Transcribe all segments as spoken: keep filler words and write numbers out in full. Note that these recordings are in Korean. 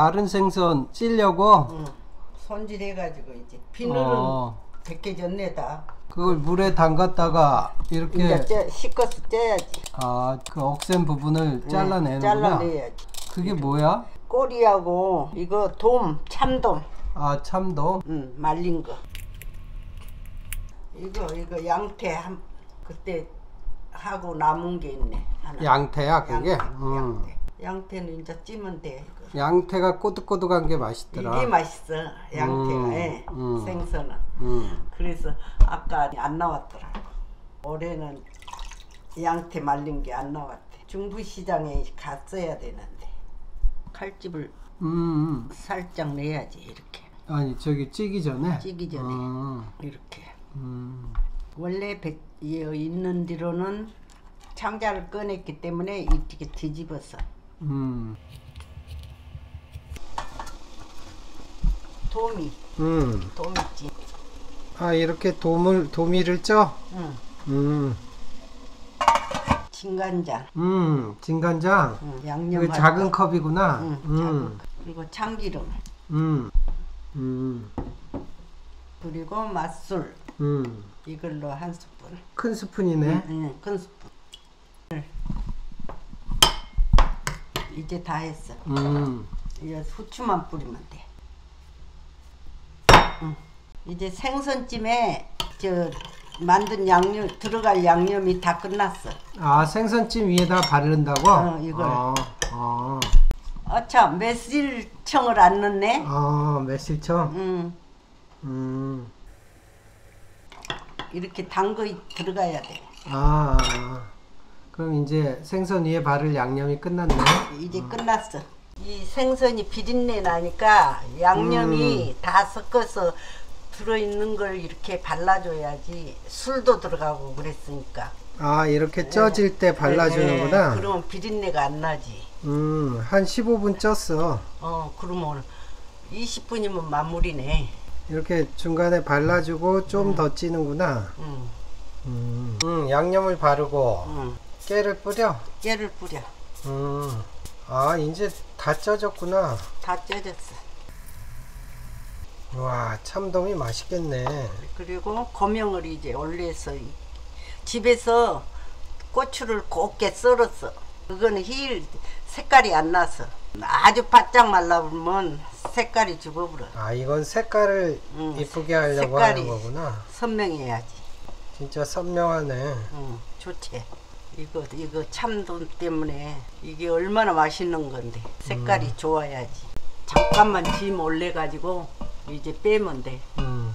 마른 생선 찌려고? 응. 손질해가지고 이제 비늘은 어. 벗겨졌네 다. 그걸 물에 담갔다가 이렇게 이제 쪄, 씻어서 쪄야지. 아, 그 억센 부분을 잘라내는구나. 잘라내야지. 그게 이렇게. 뭐야? 꼬리하고 이거 돔, 참돔. 아, 참돔? 응, 말린 거. 이거 이거 양태 한 그때 하고 남은 게 있네. 하나. 양태야 그게? 양태, 음. 양태. 양태는 이제 찌면 돼. 이거. 양태가 꼬득꼬득한 게 맛있더라. 이게 맛있어. 양태가. 음, 예. 음. 생선은. 음. 그래서 아까 안 나왔더라고. 올해는 양태 말린 게 안 나왔대. 중부시장에 갔어야 되는데 칼집을 음, 음. 살짝 내야지 이렇게. 아니 저기 찌기 전에? 찌기 전에 음. 이렇게. 음. 원래 백, 있는 뒤로는 창자를 꺼냈기 때문에 이렇게 뒤집어서. 음. 도미. 음. 도미찜. 아 이렇게 도물 도미를 쪄? 응. 음. 진간장. 음. 진간장. 응. 양념. 그 작은 컵이구나. 응. 음. 작은 컵. 그리고 참기름. 음. 음. 그리고 맛술. 음. 이걸로 한 스푼. 큰 스푼이네. 응, 응, 큰 스푼. 이제 다 했어. 음. 이제 후추만 뿌리면 돼. 응. 이제 생선찜에 저 만든 양념 들어갈 양념이 다 끝났어. 아 생선찜 위에다 바른다고? 어, 이걸. 어, 어. 아참 매실청을 안 넣네. 어, 매실청. 응. 음. 이렇게 단 거 들어가야 돼. 아, 아. 그럼 이제 생선 위에 바를 양념이 끝났네. 이제 어. 끝났어. 이 생선이 비린내 나니까 양념이 음. 다 섞어서 들어있는 걸 이렇게 발라줘야지. 술도 들어가고 그랬으니까. 아 이렇게 쪄질 때 발라주는구나. 네, 그러면 비린내가 안 나지. 음, 한 십오 분 쪘어. 어, 그러면 이십 분이면 마무리네. 이렇게 중간에 발라주고 좀 더 음. 찌는구나. 음. 음. 음, 양념을 바르고 음. 깨를 뿌려. 깨를 뿌려. 음. 아 이제 다 쪄졌구나. 다 쪄졌어. 와 참돔이 맛있겠네. 그리고 고명을 이제 올려서 집에서 고추를 곱게 썰었어. 그거는 힐 색깔이 안 나서 아주 바짝 말라보면 색깔이 죽어버려. 아 이건 색깔을 응, 이쁘게 하려고 하는 거구나. 선명해야지. 진짜 선명하네. 응, 좋지. 이거 이거 참돔 때문에 이게 얼마나 맛있는 건데 색깔이 음. 좋아야지. 잠깐만 짐 올려 가지고 이제 빼면 돼. 음.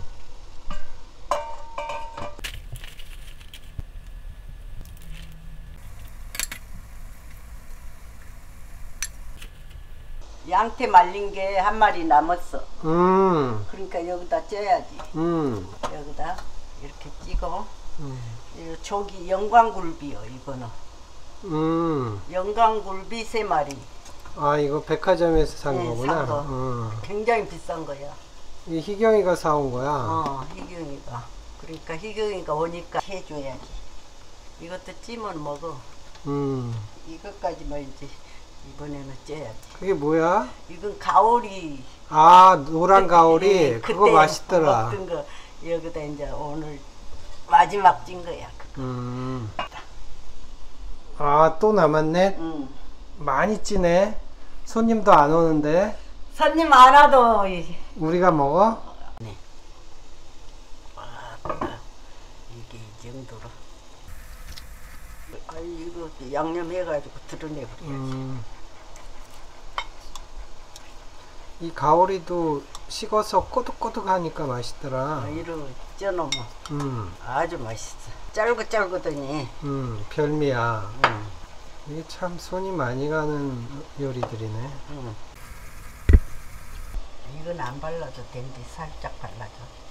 양태 말린 게 한 마리 남았어. 음. 그러니까 여기다 쪄야지. 음. 여기다 이렇게 찍어. 음. 조기 영광굴비요 이거는. 음. 영광굴비 세 마리. 아 이거 백화점에서 산 네, 거구나. 산 거. 음. 굉장히 비싼 거야. 이 희경이가 사온 거야. 어, 희경이가. 그러니까 희경이가 오니까 해줘야지. 이것도 찜은 먹어. 음. 이것까지만 이제 이번에는 쪄야지. 그게 뭐야? 이건 가오리. 아 노란 가오리. 네, 그거 맛있더라. 먹던 거 여기다 이제 오늘 마지막 찐 거야. 그거. 음. 아 또 남았네. 음. 많이 찌네. 손님도 안 오는데. 손님 안 와도 우리가 먹어? 네. 아, 이게 이 정도로. 아 이거 양념 해가지고 드러내버려야지. 음. 이 가오리도 식어서 꼬득꼬득하니까 맛있더라. 아, 이러 쪄놓으면 음. 아주 맛있어. 짤긋짤긋하니. 음, 별미야. 음. 이게 참 손이 많이 가는 요리들이네. 음. 이건 안 발라도 된대. 살짝 발라줘.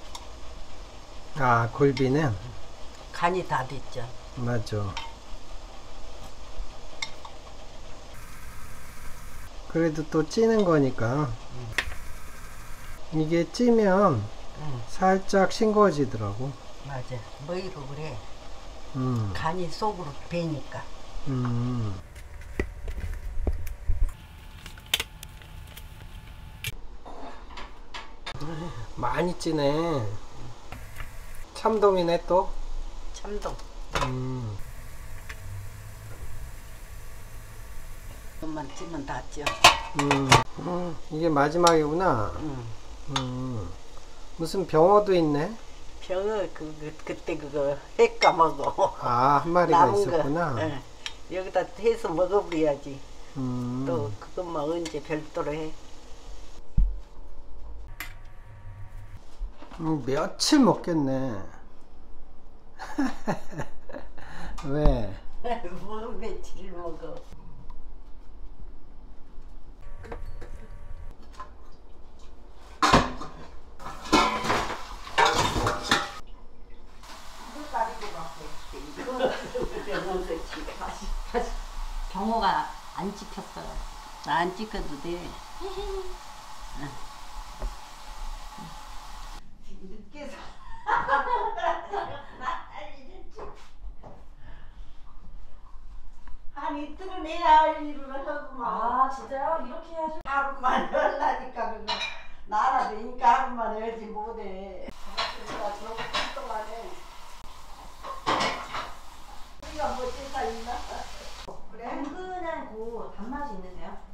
아, 골비는? 간이 다 됐죠. 맞죠. 그래도 또 찌는 거니까. 음. 이게 찌면 음. 살짝 싱거워지더라고. 맞아. 뭐이로 그래. 음. 간이 속으로 배니까. 음. 많이 찌네. 참돔이네 또. 참돔. 음. 이것만 찌면 다 쪄. 음. 음. 이게 마지막이구나. 응. 음. 무슨 병어도 있네. 병어 그, 그 그때 그거 해 까먹어. 아, 한 마리가 남은 있었구나. 거, 응. 여기다 해서 먹어버려야지. 음. 또 그것만 언제 별도로 해. 음, 며칠 먹겠네. 왜? 뭐 며칠 먹어. 병어가 안 찍혔어요. 안 찍어도 돼. 늦게서. 한 이틀은 해야 할 일을 하구만. 아 진짜요? 이렇게 해야죠. 하루만 하려니까 그거 나라 되니까 하루만 해야지 못해. 내가 저거 동안에 우리가 뭐 찔까 있나? 은근한 그 단맛이 있는데요.